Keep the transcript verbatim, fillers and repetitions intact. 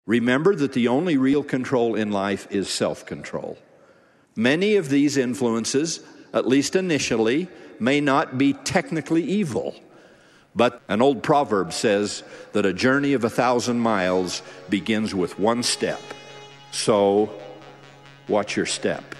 Remember that the only real control in life is self-control. Many of these influences, at least initially, may not be technically evil. But an old proverb says that a journey of a thousand miles begins with one step. So, watch your step.